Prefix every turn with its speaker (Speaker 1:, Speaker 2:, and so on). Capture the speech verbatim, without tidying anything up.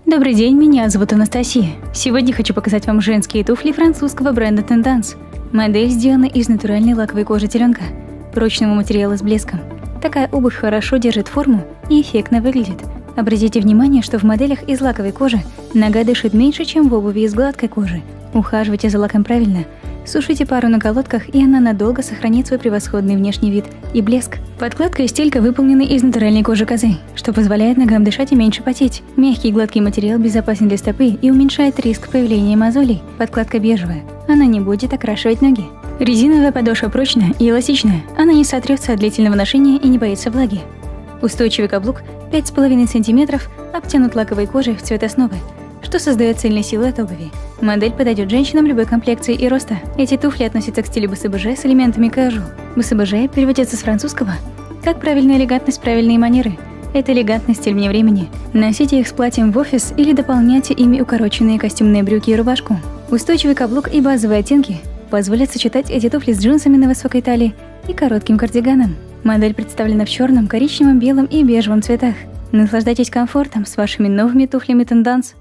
Speaker 1: Добрый день, меня зовут Анастасия. Сегодня хочу показать вам женские туфли французского бренда Tendance. Модель сделана из натуральной лаковой кожи теленка, прочного материала с блеском. Такая обувь хорошо держит форму и эффектно выглядит. Обратите внимание, что в моделях из лаковой кожи нога дышит меньше, чем в обуви из гладкой кожи. Ухаживайте за лаком правильно. Сушите пару на колодках, и она надолго сохранит свой превосходный внешний вид и блеск. Подкладка и стелька выполнены из натуральной кожи козы, что позволяет ногам дышать и меньше потеть. Мягкий гладкий материал безопасен для стопы и уменьшает риск появления мозолей. Подкладка бежевая. Она не будет окрашивать ноги. Резиновая подошва прочная и эластичная. Она не сотрется от длительного ношения и не боится влаги. Устойчивый каблук пять с половиной сантиметров обтянут лаковой кожей в цвет основы, что создает цельный силуэт обуви. Модель подойдет женщинам любой комплекции и роста. Эти туфли относятся к стилю БСБЖ с элементами casual. БСБЖ переводится с французского как правильная элегантность, правильные манеры. Это элегантный стиль вне времени. Носите их с платьем в офис или дополняйте ими укороченные костюмные брюки и рубашку. Устойчивый каблук и базовые оттенки позволят сочетать эти туфли с джинсами на высокой талии и коротким кардиганом. Модель представлена в черном, коричневом, белом и бежевом цветах. Наслаждайтесь комфортом с вашими новыми туфлями Tendance.